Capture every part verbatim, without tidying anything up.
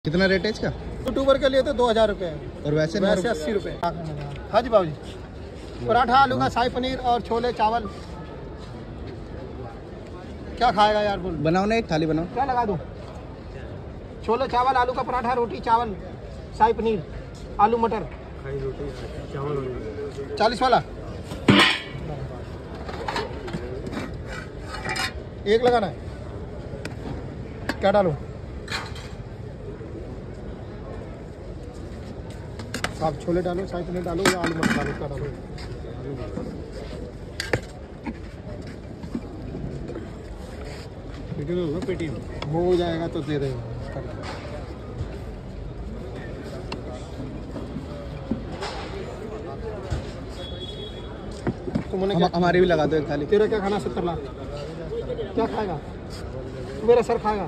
कितना रेट है इसका? यूट्यूबर के लिए तो दो हजार रुपये और वैसे वैसे अस्सी रुपये। हाँ जी बाबू जी, पराठा आलू का शाही पनीर और छोले चावल। क्या खाएगा यार बोल? बनाओ ना, एक थाली बनाओ। क्या लगा दूँ? छोले चावल, आलू का पराठा, रोटी चावल, शाही पनीर, आलू मटर, चालीस वाला एक लगाना है। क्या डालूं? आप छोले डालो, शाही पनीर डालो या आलू मटर डालो? क्या डालो? पेटीएम हो जाएगा तो दे देगा। तुमने क्या? हमारी भी लगा दो एक थाली। तेरा क्या खाना? सत्तर लाख। क्या खाएगा? मेरा सर खाएगा।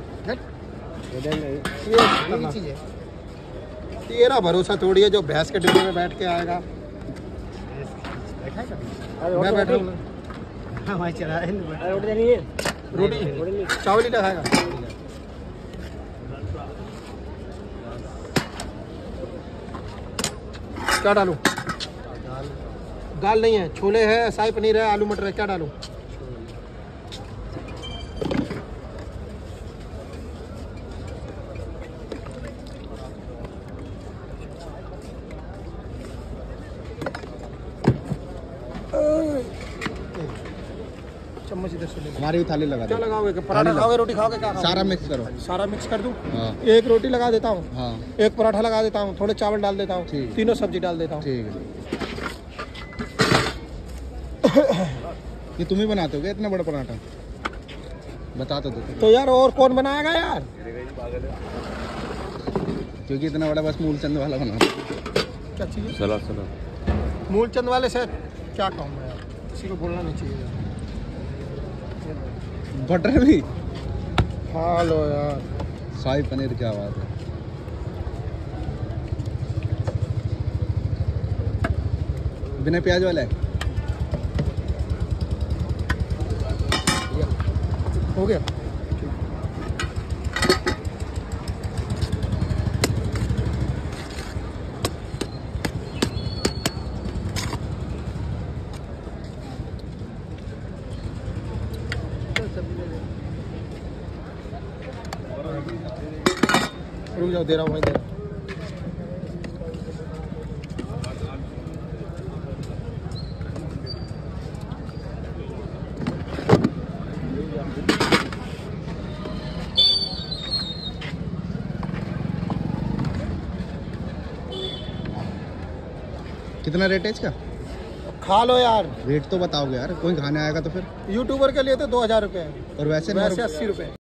ये तेरा भरोसा थोड़ी है जो भैंस के डिब्बे में बैठ के आएगा। मैं बैठा हूँ रोटी चावल ही खाएगा। क्या डालूं? दाल नहीं है, छोले है, शाही पनीर है, आलू मटर है। क्या डालूं? चम्मच इधर से ले। हमारी भी थाली लगा दो। क्या लगाओगे? पराठा खाओगे, रोटी खाओगे? क्या खाओगे? सारा मिक्स करो। सारा मिक्स कर दूं? हाँ। एक रोटी लगा देता हूँ, हाँ। एक पराठा लगा देता हूँ, थोड़े चावल डाल देता हूँ, तीनों सब्जी डाल देता हूँ। ठीक है। ये तुम ही बनाते हो क्या इतना बड़ा पराठा? बता तो दो। तो यार और कौन बनाएगा यार? क्योंकि इतना बड़ा बस मूलचंद वाला बना। क्या चाहिए? सलाद सलाद। मूलचंद वाले से क्या कहूँ मैं यार, किसी को बोलना नहीं चाहिए यार। बटर भी? हाँ लो यार, शाही पनीर। क्या बात है। बिना प्याज वाला है? हो गया। रुक जाओ, दे रहा हूँ, दे रहा हूँ। कितना रेट है इसका? खा लो यार। रेट तो बताओगे यार, कोई खाने आएगा तो फिर। यूट्यूबर के लिए तो दो हजार रुपये और वैसे वैसे अस्सी रुपये।